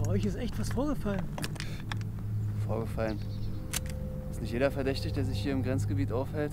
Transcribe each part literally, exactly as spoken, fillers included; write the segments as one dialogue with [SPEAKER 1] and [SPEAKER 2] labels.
[SPEAKER 1] euch ist echt was vorgefallen.
[SPEAKER 2] Vorgefallen? Ist nicht jeder verdächtig, der sich hier im Grenzgebiet aufhält?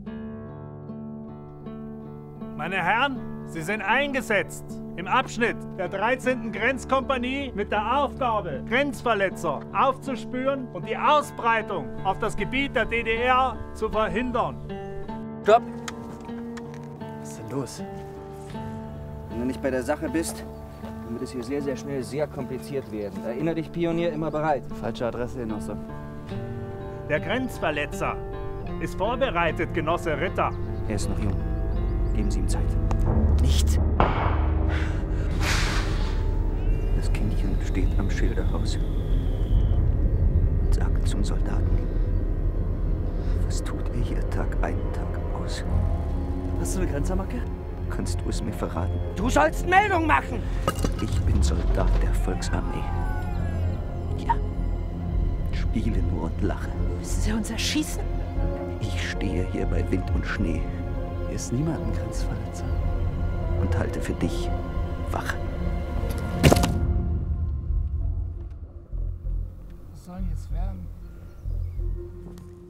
[SPEAKER 3] Meine Herren, Sie sind eingesetzt im Abschnitt der dreizehnten Grenzkompanie mit der Aufgabe, Grenzverletzer aufzuspüren und die Ausbreitung auf das Gebiet der D D R zu verhindern.
[SPEAKER 4] Stopp!
[SPEAKER 2] Was ist denn los?
[SPEAKER 4] Wenn du nicht bei der Sache bist, dann wird es hier sehr, sehr schnell sehr kompliziert werden. Erinnere dich, Pionier, immer bereit.
[SPEAKER 2] Falsche Adresse, Genosse.
[SPEAKER 3] Der Grenzverletzer ist vorbereitet, Genosse Ritter.
[SPEAKER 4] Er ist noch jung. Geben Sie ihm Zeit. Nicht! Das Kindchen steht am Schilderhaus und sagt zum Soldaten: Was tut ihr hier Tag ein, Tag aus?
[SPEAKER 2] Hast du eine Grenzermacke?
[SPEAKER 4] Kannst du es mir verraten?
[SPEAKER 5] Du sollst Meldung machen!
[SPEAKER 4] Ich bin Soldat der Volksarmee. Ja. Spiele nur und lache.
[SPEAKER 5] Müssen Sie uns erschießen?
[SPEAKER 4] Ich stehe hier bei Wind und Schnee.
[SPEAKER 2] Hier ist niemand ein Grenzverletzer.
[SPEAKER 4] Und halte für dich Wache.
[SPEAKER 1] Was soll denn jetzt werden?